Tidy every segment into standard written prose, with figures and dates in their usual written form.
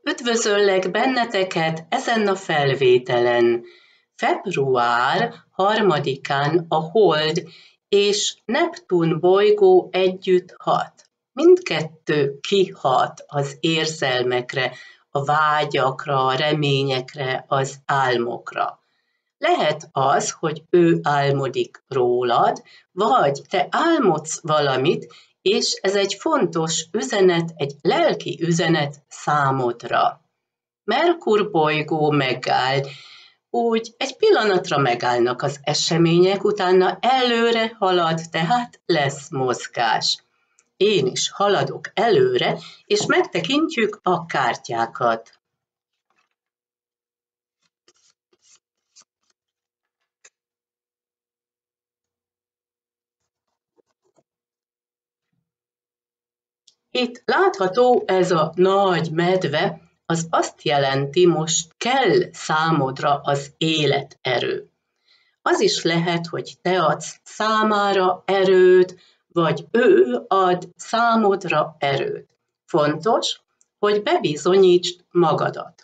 Üdvözöllek benneteket ezen a felvételen. Február 3-án a Hold és Neptun bolygó együtt hat. Mindkettő kihat az érzelmekre, a vágyakra, a reményekre, az álmokra. Lehet az, hogy ő álmodik rólad, vagy te álmodsz valamit, és ez egy fontos üzenet, egy lelki üzenet számodra. Merkur bolygó megáll, úgy egy pillanatra megállnak az események, utána előre halad, tehát lesz mozgás. Én is haladok előre, és megtekintjük a kártyákat. Itt látható ez a nagy medve, az azt jelenti, most kell számodra az életerő. Az is lehet, hogy te adsz számára erőt, vagy ő ad számodra erőt. Fontos, hogy bebizonyítsd magadat.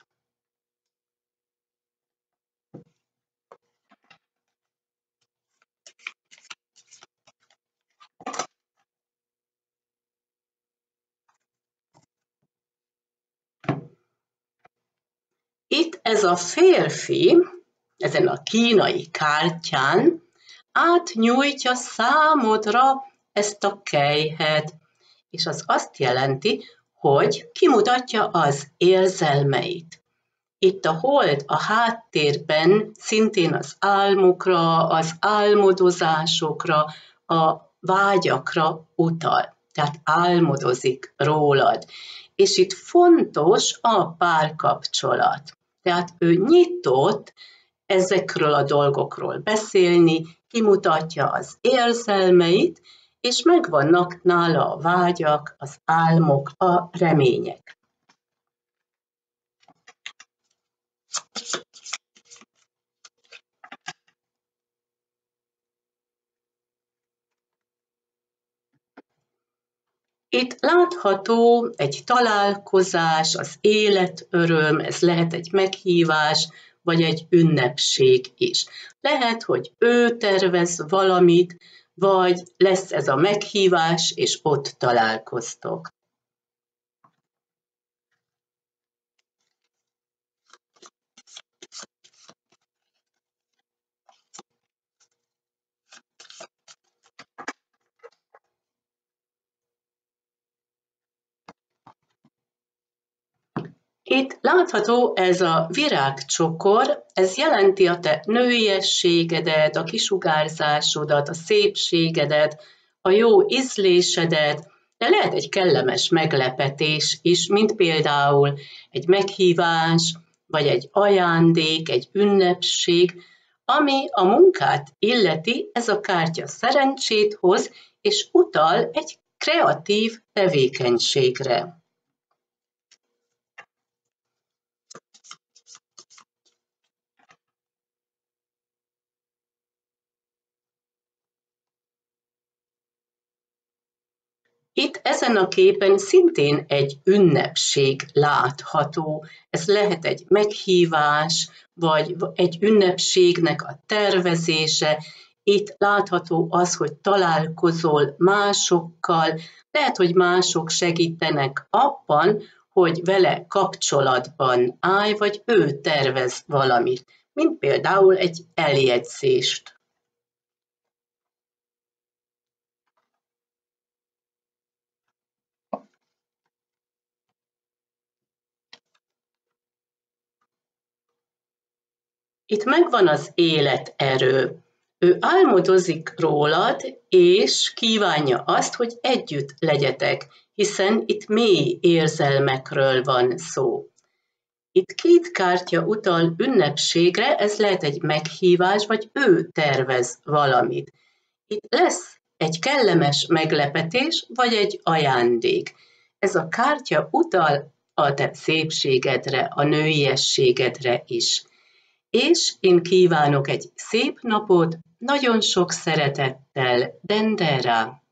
Itt ez a férfi, ezen a kínai kártyán átnyújtja számodra ezt a kelyhet, és az azt jelenti, hogy kimutatja az érzelmeit. Itt a Hold a háttérben szintén az álmokra, az álmodozásokra, a vágyakra utal, tehát álmodozik rólad. És itt fontos a párkapcsolat. Tehát ő nyitott ezekről a dolgokról beszélni, kimutatja az érzelmeit, és megvannak nála a vágyak, az álmok, a remények. Itt látható egy találkozás, az életöröm, ez lehet egy meghívás, vagy egy ünnepség is. Lehet, hogy ő tervez valamit, vagy lesz ez a meghívás, és ott találkoztok. Itt látható ez a virágcsokor, ez jelenti a te nőiességedet, a kisugárzásodat, a szépségedet, a jó ízlésedet, de lehet egy kellemes meglepetés is, mint például egy meghívás, vagy egy ajándék, egy ünnepség, ami a munkát illeti, ez a kártya szerencsét hoz, és utal egy kreatív tevékenységre. Itt ezen a képen szintén egy ünnepség látható. Ez lehet egy meghívás, vagy egy ünnepségnek a tervezése. Itt látható az, hogy találkozol másokkal, lehet, hogy mások segítenek abban, hogy vele kapcsolatban állj, vagy ő tervez valamit, mint például egy eljegyzést. Itt megvan az életerő. Ő álmodozik rólad, és kívánja azt, hogy együtt legyetek, hiszen itt mély érzelmekről van szó. Itt két kártya utal ünnepségre, ez lehet egy meghívás, vagy ő tervez valamit. Itt lesz egy kellemes meglepetés, vagy egy ajándék. Ez a kártya utal a te szépségedre, a nőiességedre is. És én kívánok egy szép napot, nagyon sok szeretettel, Dendera!